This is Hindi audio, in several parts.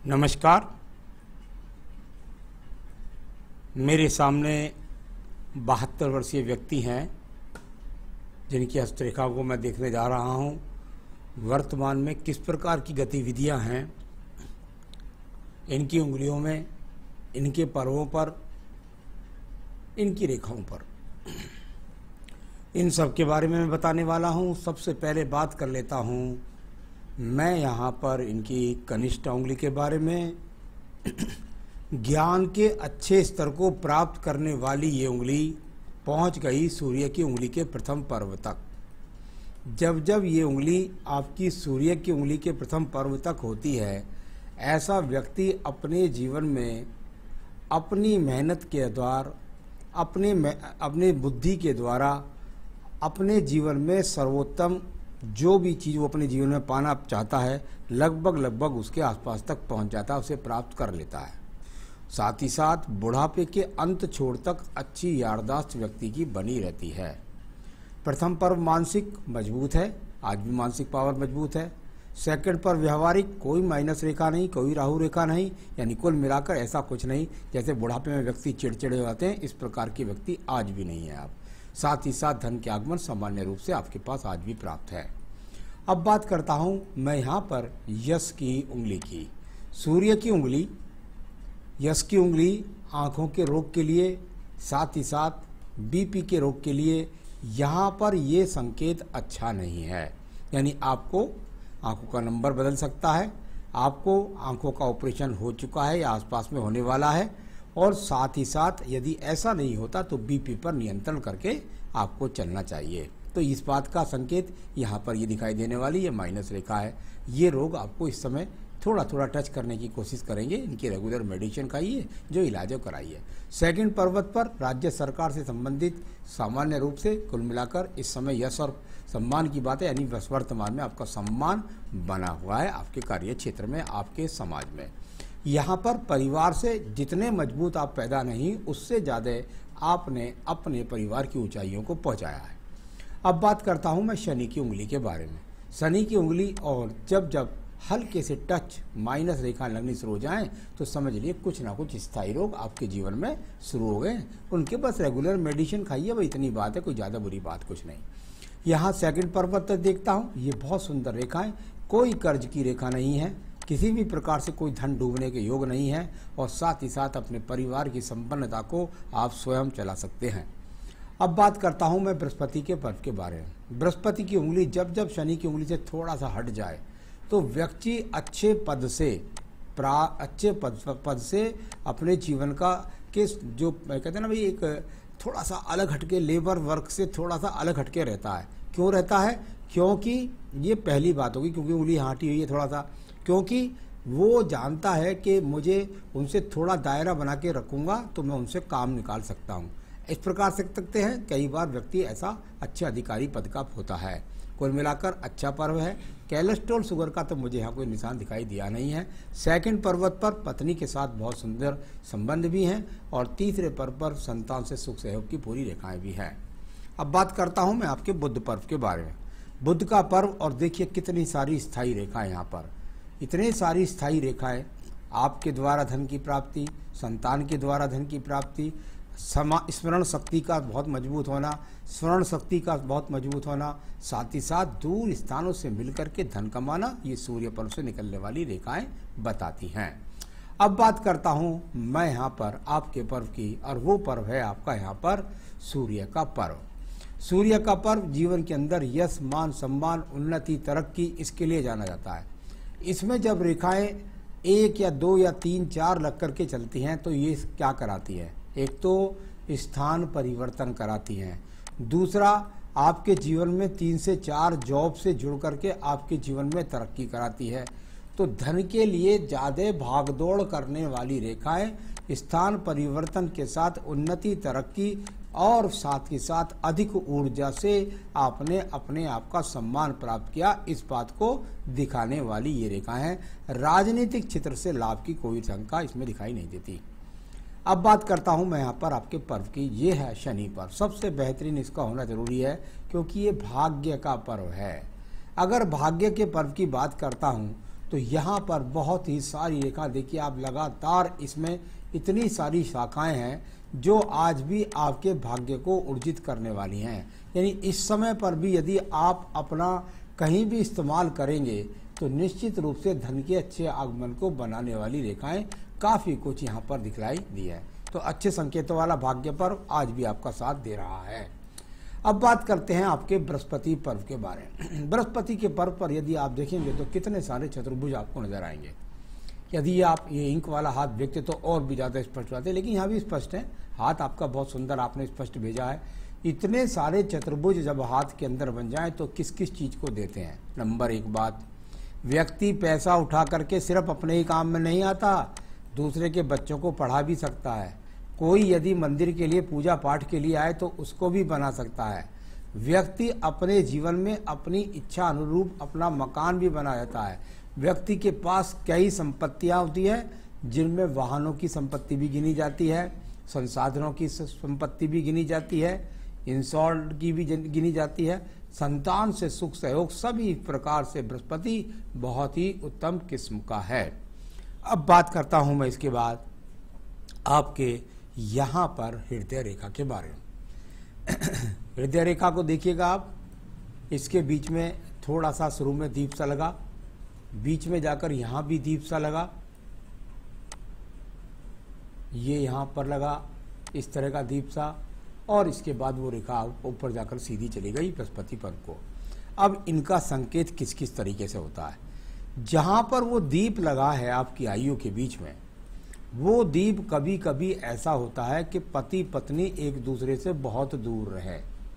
नमस्कार। मेरे सामने 72 वर्षीय व्यक्ति हैं जिनकी हस्तरेखा को मैं देखने जा रहा हूं। वर्तमान में किस प्रकार की गतिविधियां हैं इनकी उंगलियों में, इनके पर्वों पर, इनकी रेखाओं पर, इन सब के बारे में मैं बताने वाला हूं। सबसे पहले बात कर लेता हूं मैं यहाँ पर इनकी कनिष्ठ उंगली के बारे में। ज्ञान के अच्छे स्तर को प्राप्त करने वाली ये उंगली पहुँच गई सूर्य की उंगली के प्रथम पर्व तक। जब जब ये उंगली आपकी सूर्य की उंगली के प्रथम पर्व तक होती है, ऐसा व्यक्ति अपने जीवन में अपनी मेहनत के द्वारा, अपने बुद्धि के द्वारा अपने जीवन में सर्वोत्तम जो भी चीज़ वो अपने जीवन में पाना चाहता है, लगभग उसके आसपास तक पहुंच जाता है, उसे प्राप्त कर लेता है। साथ ही साथ बुढ़ापे के अंत छोर तक अच्छी याददाश्त व्यक्ति की बनी रहती है। प्रथम पर्व मानसिक मजबूत है, आज भी मानसिक पावर मजबूत है। सेकंड पर्व व्यवहारिक, कोई माइनस रेखा नहीं, कोई राहु रेखा नहीं, यानी कुल मिलाकर ऐसा कुछ नहीं जैसे बुढ़ापे में व्यक्ति चिड़चिड़े हो जाते हैं, इस प्रकार की व्यक्ति आज भी नहीं है आप। साथ ही साथ धन के आगमन सामान्य रूप से आपके पास आज भी प्राप्त है। अब बात करता हूं मैं यहाँ पर यश की उंगली की। सूर्य की उंगली, यश की उंगली आँखों के रोग के लिए, साथ ही साथ बीपी के रोग के लिए यहाँ पर ये संकेत अच्छा नहीं है। यानी आपको आँखों का नंबर बदल सकता है, आपको आँखों का ऑपरेशन हो चुका है या आसपास में होने वाला है, और साथ ही साथ यदि ऐसा नहीं होता तो बीपी पर नियंत्रण करके आपको चलना चाहिए। तो इस बात का संकेत यहाँ पर ये दिखाई देने वाली ये माइनस रेखा है। ये रोग आपको इस समय थोड़ा थोड़ा टच करने की कोशिश करेंगे। इनकी रेगुलर मेडिसिन खाइए, जो इलाज कराइए। सेकंड पर्वत पर राज्य सरकार से संबंधित सामान्य रूप से कुल मिलाकर इस समय यश और सम्मान की बात है, यानी वर्तमान में आपका सम्मान बना हुआ है आपके कार्य क्षेत्र में, आपके समाज में। यहाँ पर परिवार से जितने मजबूत आप पैदा नहीं, उससे ज़्यादा आपने अपने परिवार की ऊंचाइयों को पहुँचाया है। अब बात करता हूँ मैं शनि की उंगली के बारे में। शनि की उंगली और जब जब हल्के से टच माइनस रेखा लगनी शुरू हो जाएं तो समझ लिए कुछ ना कुछ स्थायी रोग आपके जीवन में शुरू हो गए। उनके बस रेगुलर मेडिसिन खाइए, भाई इतनी बात है, कोई ज़्यादा बुरी बात कुछ नहीं। यहाँ सेकंड पर्वत तक देखता हूँ, ये बहुत सुंदर रेखाएं, कोई कर्ज की रेखा नहीं है, किसी भी प्रकार से कोई धन डूबने के योग नहीं है, और साथ ही साथ अपने परिवार की संपन्नता को आप स्वयं चला सकते हैं। अब बात करता हूं मैं बृहस्पति के पर्व के बारे में। बृहस्पति की उंगली जब जब शनि की उंगली से थोड़ा सा हट जाए तो व्यक्ति अच्छे पद से अपने जीवन का के जो कहते हैं ना भाई, एक थोड़ा सा अलग हटके, लेबर वर्क से थोड़ा सा अलग हटके रहता है। क्यों रहता है? क्योंकि ये पहली बात होगी, क्योंकि उंगली हाँटी हुई है थोड़ा सा, क्योंकि वो जानता है कि मुझे उनसे थोड़ा दायरा बना के रखूँगा तो मैं उनसे काम निकाल सकता हूँ। इस प्रकार से सकते हैं, कई बार व्यक्ति ऐसा अच्छे अधिकारी पद का होता है। कुल मिलाकर अच्छा पर्व है। कोलेस्ट्रॉल शुगर का तो मुझे यहाँ कोई निशान दिखाई दिया नहीं है। सेकंड पर्वत पर पत्नी के साथ बहुत सुंदर संबंध भी हैं, और तीसरे पर्व पर संतान से सुख सहयोग की पूरी रेखाएं भी हैं। अब बात करता हूँ मैं आपके बुध पर्व के बारे में। बुध का पर्व, और देखिए कितनी सारी स्थायी रेखाएं यहाँ पर, इतनी सारी स्थायी रेखाएं। आपके द्वारा धन की प्राप्ति, संतान के द्वारा धन की प्राप्ति, स्मरण शक्ति का बहुत मजबूत होना, स्मरण शक्ति का बहुत मजबूत होना, साथ ही साथ दूर स्थानों से मिलकर के धन कमाना, ये सूर्य पर्व से निकलने वाली रेखाएं बताती हैं। अब बात करता हूं मैं यहाँ पर आपके पर्व की, और वो पर्व है आपका यहाँ पर सूर्य का पर्व। सूर्य का पर्व जीवन के अंदर यश, मान, सम्मान, उन्नति, तरक्की, इसके लिए जाना जाता है। इसमें जब रेखाएं 1 या 2 या 3, 4 लग करके चलती हैं तो ये क्या कराती है? एक तो स्थान परिवर्तन कराती हैं, दूसरा आपके जीवन में 3 से 4 जॉब से जुड़ करके आपके जीवन में तरक्की कराती है। तो धन के लिए ज़्यादा भागदौड़ करने वाली रेखाएं स्थान परिवर्तन के साथ उन्नति, तरक्की, और साथ ही साथ अधिक ऊर्जा से आपने अपने आप का सम्मान प्राप्त किया, इस बात को दिखाने वाली ये रेखाएं हैं। राजनीतिक क्षेत्र से लाभ की कोई शंका इसमें दिखाई नहीं देती। अब बात करता हूं मैं यहाँ पर आपके पर्व की। ये है शनि पर्व। सबसे बेहतरीन इसका होना जरूरी है, क्योंकि ये भाग्य का पर्व है। अगर भाग्य के पर्व की बात करता हूं तो यहाँ पर बहुत ही सारी रेखा देखिए आप, लगातार इसमें इतनी सारी शाखाएं हैं जो आज भी आपके भाग्य को ऊर्जित करने वाली हैं। यानी इस समय पर भी यदि आप अपना कहीं भी इस्तेमाल करेंगे तो निश्चित रूप से धन के अच्छे आगमन को बनाने वाली रेखाएं काफ़ी कुछ यहाँ पर दिखलाई दी है। तो अच्छे संकेतों वाला भाग्य पर्व आज भी आपका साथ दे रहा है। अब बात करते हैं आपके बृहस्पति पर्व के बारे में। बृहस्पति के पर्व पर यदि आप देखेंगे तो कितने सारे चतुर्भुज आपको नजर आएंगे। यदि आप ये इंक वाला हाथ देखते तो और भी ज़्यादा स्पष्ट आते, लेकिन यहाँ भी स्पष्ट है। हाथ आपका बहुत सुंदर आपने स्पष्ट भेजा है। इतने सारे चतुर्भुज जब हाथ के अंदर बन जाए तो किस किस चीज़ को देते हैं। नंबर एक बात, व्यक्ति पैसा उठा करके सिर्फ अपने ही काम में नहीं आता, दूसरे के बच्चों को पढ़ा भी सकता है। कोई यदि मंदिर के लिए पूजा पाठ के लिए आए तो उसको भी बना सकता है। व्यक्ति अपने जीवन में अपनी इच्छा अनुरूप अपना मकान भी बना लेता है। व्यक्ति के पास कई संपत्तियां होती है जिनमें वाहनों की संपत्ति भी गिनी जाती है, संसाधनों की संपत्ति भी गिनी जाती है, इंश्योर्ड की भी गिनी जाती है, संतान से सुख सहयोग, सभी प्रकार से बृहस्पति बहुत ही उत्तम किस्म का है। अब बात करता हूं मैं इसके बाद आपके यहाँ पर हृदय रेखा के बारे में। हृदय रेखा को देखिएगा आप, इसके बीच में थोड़ा सा शुरू में दीप सा लगा, बीच में जाकर यहाँ भी दीप सा लगा, ये यहाँ पर लगा इस तरह का दीप सा, और इसके बाद वो रेखा ऊपर जाकर सीधी चली गई बृहस्पति पर्व को। अब इनका संकेत किस किस तरीके से होता है। जहाँ पर वो दीप लगा है आपकी आयु के बीच में, वो दीप कभी कभी ऐसा होता है कि पति पत्नी एक दूसरे से बहुत दूर रहे।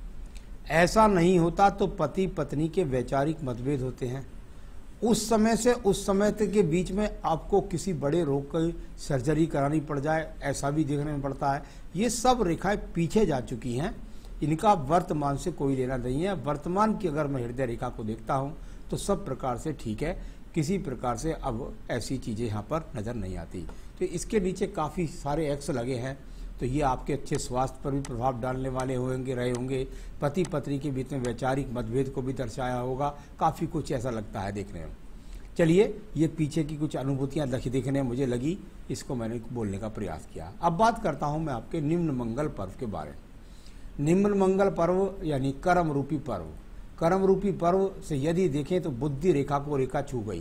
ऐसा नहीं होता तो पति पत्नी के वैचारिक मतभेद होते हैं। उस समय से उस समय तक के बीच में आपको किसी बड़े रोग की सर्जरी करानी पड़ जाए, ऐसा भी देखने में पड़ता है। ये सब रेखाएं पीछे जा चुकी हैं, इनका वर्तमान से कोई लेना नहीं है। वर्तमान की अगर मैं हृदय रेखा को देखता हूँ तो सब प्रकार से ठीक है, किसी प्रकार से अब ऐसी चीज़ें यहाँ पर नज़र नहीं आती। तो इसके नीचे काफ़ी सारे एक्स लगे हैं, तो ये आपके अच्छे स्वास्थ्य पर भी प्रभाव डालने वाले रहे होंगे। पति पत्नी के बीच में वैचारिक मतभेद को भी दर्शाया होगा, काफ़ी कुछ ऐसा लगता है देखने में। चलिए, ये पीछे की कुछ अनुभूतियाँ देखने में मुझे लगी, इसको मैंने बोलने का प्रयास किया। अब बात करता हूँ मैं आपके निम्न मंगल पर्व के बारे में। निम्न मंगल पर्व यानी कर्म रूपी पर्व। कर्म रूपी पर्व से यदि देखें तो बुद्धि रेखा को रेखा छू गई,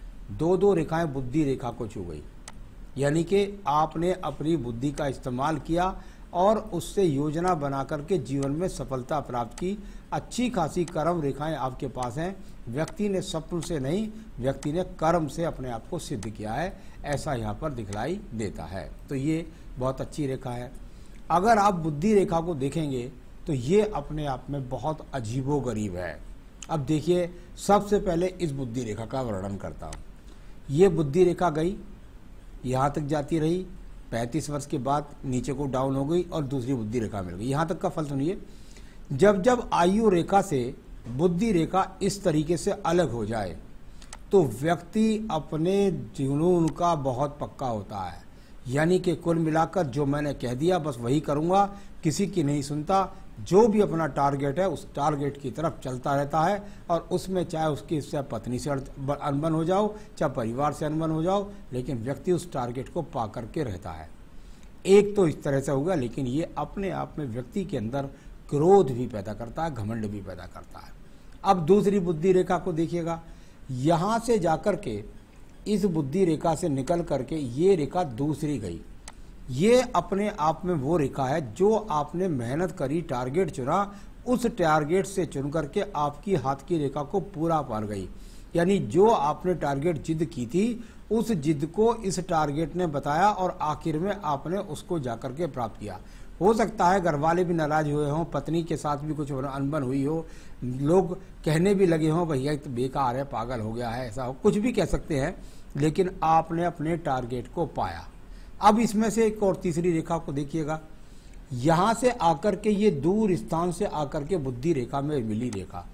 दो रेखाएं बुद्धि रेखा को छू गई, यानी कि आपने अपनी बुद्धि का इस्तेमाल किया और उससे योजना बना करके जीवन में सफलता प्राप्त की। अच्छी खासी कर्म रेखाएं आपके पास हैं। व्यक्ति ने स्वप्न से नहीं, व्यक्ति ने कर्म से अपने आप को सिद्ध किया है, ऐसा यहाँ पर दिखलाई देता है। तो ये बहुत अच्छी रेखा है। अगर आप बुद्धि रेखा को देखेंगे तो ये अपने आप में बहुत अजीबोगरीब है। अब देखिए, सबसे पहले इस बुद्धि रेखा का वर्णन करता हूँ। ये बुद्धि रेखा गई, यहाँ तक जाती रही, 35 वर्ष के बाद नीचे को डाउन हो गई और दूसरी बुद्धि रेखा मिल गई। यहाँ तक का फल सुनिए, जब जब आयु रेखा से बुद्धि रेखा इस तरीके से अलग हो जाए तो व्यक्ति अपने जुनून का बहुत पक्का होता है। यानी कि कुल मिलाकर जो मैंने कह दिया बस वही करूँगा, किसी की नहीं सुनता। जो भी अपना टारगेट है उस टारगेट की तरफ चलता रहता है, और उसमें चाहे उसकी चाहे पत्नी से अनबन हो जाओ, चाहे परिवार से अनबन हो जाओ, लेकिन व्यक्ति उस टारगेट को पा करके रहता है। एक तो इस तरह से होगा, लेकिन ये अपने आप में व्यक्ति के अंदर क्रोध भी पैदा करता है, घमंड भी पैदा करता है। अब दूसरी बुद्धि रेखा को देखिएगा, यहाँ से जाकर के इस बुद्धि रेखा से निकल करके ये रेखा दूसरी गई। ये अपने आप में वो रेखा है जो आपने मेहनत करी, टारगेट चुना, उस टारगेट से चुन करके आपकी हाथ की रेखा को पूरा पार गई। यानी जो आपने टारगेट जिद की थी, उस जिद को इस टारगेट ने बताया और आखिर में आपने उसको जाकर के प्राप्त किया। हो सकता है घर वाले भी नाराज हुए हों, पत्नी के साथ भी कुछ अनबन हुई हो, लोग कहने भी लगे हों भैया तो बेकार है, पागल हो गया है, ऐसा हो, कुछ भी कह सकते हैं, लेकिन आपने अपने टारगेट को पाया। अब इसमें से एक और तीसरी रेखा को देखिएगा, यहां से आकर के ये दूर स्थान से आकर के बुद्धि रेखा में मिली रेखा,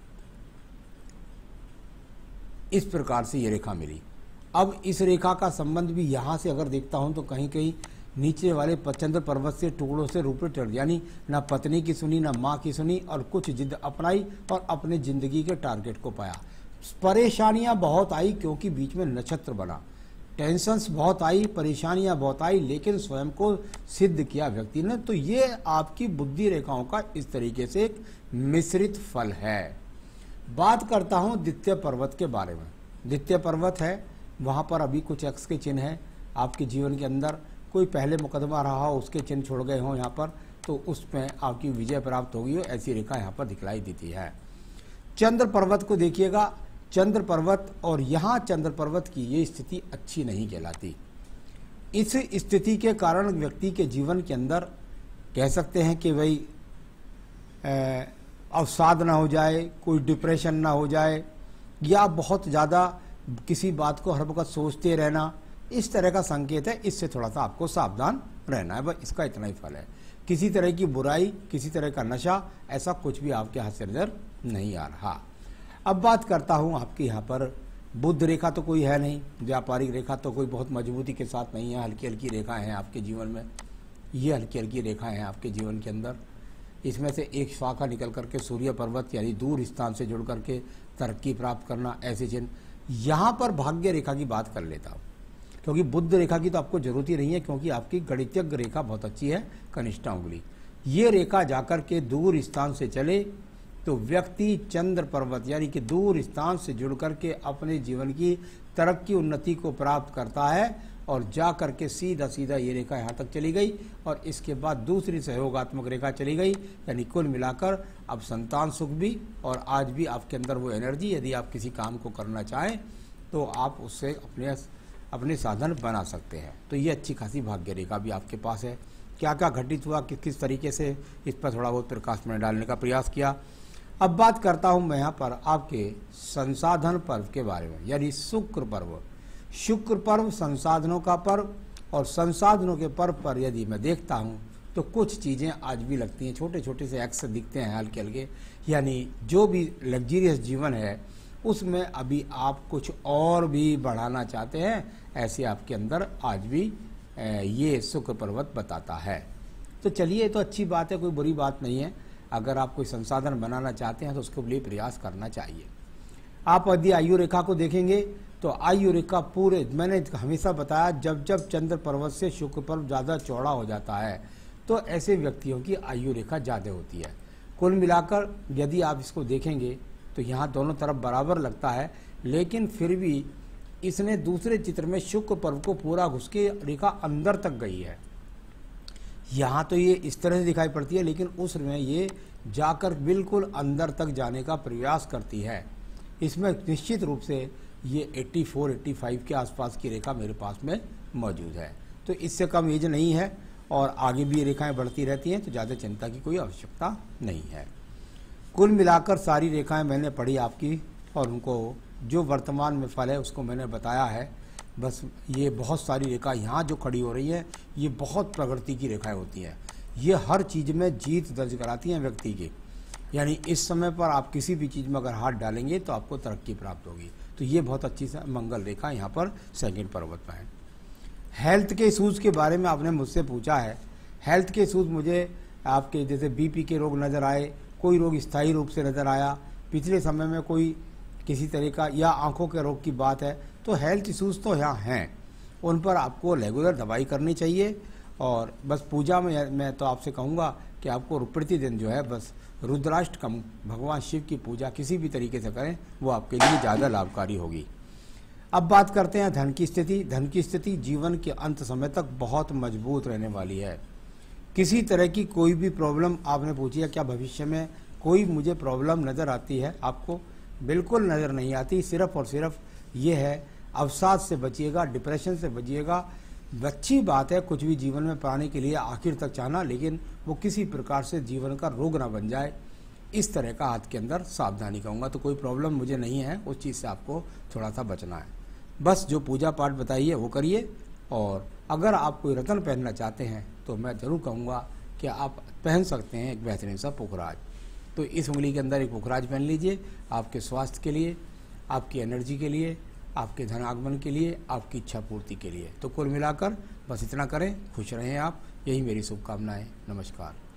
इस प्रकार से ये रेखा मिली। अब इस रेखा का संबंध भी यहां से अगर देखता हूं तो कहीं कहीं नीचे वाले चंद्र पर्वत से टुकड़ों से रूपे चढ़, यानी ना पत्नी की सुनी ना माँ की सुनी और कुछ जिद अपनाई और अपने जिंदगी के टारगेट को पाया। परेशानियां बहुत आई क्योंकि बीच में नक्षत्र बना, टेंशन्स बहुत आई, परेशानियां बहुत आई, लेकिन स्वयं को सिद्ध किया व्यक्ति ने। तो ये आपकी बुद्धि रेखाओं का इस तरीके से एक मिश्रित फल है। बात करता हूं द्वितीय पर्वत के बारे में। द्वितीय पर्वत है, वहां पर अभी कुछ एक्स के चिन्ह हैं। आपके जीवन के अंदर कोई पहले मुकदमा रहा हो, उसके चिन्ह छोड़ गए हों यहाँ पर, तो उसमें आपकी विजय प्राप्त होगी हो, ऐसी रेखा यहाँ पर दिखलाई देती है। चंद्र पर्वत को देखिएगा, चंद्र पर्वत और यहाँ चंद्र पर्वत की ये स्थिति अच्छी नहीं कहलाती। इस स्थिति के कारण व्यक्ति के जीवन के अंदर कह सकते हैं कि भाई अवसाद ना हो जाए, कोई डिप्रेशन ना हो जाए, या बहुत ज़्यादा किसी बात को हर वक्त सोचते रहना, इस तरह का संकेत है। इससे थोड़ा सा आपको सावधान रहना है, बस इसका इतना ही फल है। किसी तरह की बुराई, किसी तरह का नशा, ऐसा कुछ भी आपके हाथ से नजर नहीं आ रहा। अब बात करता हूँ आपके यहाँ पर बुध रेखा तो कोई है नहीं, व्यापारिक रेखा तो कोई बहुत मजबूती के साथ नहीं है, हल्की हल्की रेखाएं हैं आपके जीवन में। ये हल्की हल्की रेखाएं हैं आपके जीवन के अंदर। इसमें से एक शाखा निकल करके सूर्य पर्वत यानी दूर स्थान से जुड़ करके तरक्की प्राप्त करना, ऐसे चिन्ह। यहाँ पर भाग्य रेखा की बात कर लेता हूँ, क्योंकि बुध रेखा की तो आपको जरूरत ही नहीं है, क्योंकि आपकी गणितज्ञ रेखा बहुत अच्छी है, कनिष्ठा उंगली। ये रेखा जाकर के दूर स्थान से चले तो व्यक्ति चंद्र पर्वत यानी कि दूर स्थान से जुड़ करके अपने जीवन की तरक्की उन्नति को प्राप्त करता है, और जा करके सीधा सीधा ये रेखा यहाँ तक चली गई, और इसके बाद दूसरी सहयोगात्मक रेखा चली गई। यानी कुल मिलाकर अब संतान सुख भी, और आज भी आपके अंदर वो एनर्जी, यदि आप किसी काम को करना चाहें तो आप उससे अपने साधन बना सकते हैं। तो ये अच्छी खासी भाग्य रेखा भी आपके पास है। क्या क्या घटित हुआ, किस तरीके से, इस पर थोड़ा बहुत प्रकाश में डालने का प्रयास किया। अब बात करता हूं मैं यहाँ पर आपके संसाधन पर्व के बारे में, यानी शुक्र पर्व। शुक्र पर्व संसाधनों का पर्व, और संसाधनों के पर्व पर यदि मैं देखता हूं तो कुछ चीज़ें आज भी लगती हैं, छोटे छोटे से एक्स दिखते हैं हल्के हल्के। यानी जो भी लग्जरियस जीवन है उसमें अभी आप कुछ और भी बढ़ाना चाहते हैं, ऐसे आपके अंदर आज भी ये शुक्र पर्वत बताता है। तो चलिए, तो अच्छी बात है, कोई बुरी बात नहीं है। अगर आप कोई संसाधन बनाना चाहते हैं तो उसके लिए प्रयास करना चाहिए। आप यदि आयु रेखा को देखेंगे तो आयु रेखा पूरे, मैंने हमेशा बताया, जब जब चंद्र पर्वत से शुक्र पर्व ज़्यादा चौड़ा हो जाता है तो ऐसे व्यक्तियों की आयु रेखा ज़्यादा होती है। कुल मिलाकर यदि आप इसको देखेंगे तो यहाँ दोनों तरफ बराबर लगता है, लेकिन फिर भी इसने दूसरे चित्र में शुक्र पर्व को पूरा घुस के रेखा अंदर तक गई है। यहाँ तो ये इस तरह से दिखाई पड़ती है, लेकिन उसमें ये जाकर बिल्कुल अंदर तक जाने का प्रयास करती है। इसमें निश्चित रूप से ये 84-85 के आसपास की रेखा मेरे पास में मौजूद है। तो इससे कम एज नहीं है, और आगे भी ये रेखाएं बढ़ती रहती हैं, तो ज़्यादा चिंता की कोई आवश्यकता नहीं है। कुल मिलाकर सारी रेखाएं मैंने पढ़ी आपकी, और उनको जो वर्तमान में फल है उसको मैंने बताया है। बस ये बहुत सारी रेखा यहाँ जो खड़ी हो रही है, ये बहुत प्रगति की रेखाएं होती हैं। ये हर चीज़ में जीत दर्ज कराती हैं व्यक्ति की। यानी इस समय पर आप किसी भी चीज़ में अगर हाथ डालेंगे तो आपको तरक्की प्राप्त होगी। तो ये बहुत अच्छी मंगल रेखा यहाँ पर सेकंड पर्वत में है। हेल्थ के इशूज़ के बारे में आपने मुझसे पूछा है। हेल्थ के इशूज़ मुझे आपके जैसे बीपी के रोग नज़र आए, कोई रोग स्थायी रूप से नज़र आया, पिछले समय में कोई किसी तरह का, या आंखों के रोग की बात है, तो हेल्थ इशूज़ तो यहाँ हैं, उन पर आपको रेगुलर दवाई करनी चाहिए। और बस पूजा में मैं तो आपसे कहूँगा कि आपको प्रतिदिन जो है बस रुद्राष्टकम, भगवान शिव की पूजा किसी भी तरीके से करें, वो आपके लिए ज़्यादा लाभकारी होगी। अब बात करते हैं धन की स्थिति। धन की स्थिति जीवन के अंत समय तक बहुत मजबूत रहने वाली है। किसी तरह की कोई भी प्रॉब्लम, आपने पूछी है क्या भविष्य में कोई मुझे प्रॉब्लम नज़र आती है? आपको बिल्कुल नज़र नहीं आती। सिर्फ और सिर्फ ये है, अवसाद से बचिएगा, डिप्रेशन से बचिएगा। अच्छी बात है कुछ भी जीवन में पाने के लिए आखिर तक चाहना, लेकिन वो किसी प्रकार से जीवन का रोग ना बन जाए, इस तरह का हाथ के अंदर सावधानी कहूँगा। तो कोई प्रॉब्लम मुझे नहीं है, उस चीज़ से आपको थोड़ा सा बचना है। बस जो पूजा पाठ बताइए वो करिए। और अगर आप कोई रत्न पहनना चाहते हैं तो मैं ज़रूर कहूँगा कि आप पहन सकते हैं एक बेहतरीन सा पुखराज। तो इस उंगली के अंदर एक पुखराज पहन लीजिए, आपके स्वास्थ्य के लिए, आपकी एनर्जी के लिए, आपके धन आगमन के लिए, आपकी इच्छा पूर्ति के लिए। तो कुल मिलाकर बस इतना करें, खुश रहें आप, यही मेरी शुभकामनाएं। नमस्कार।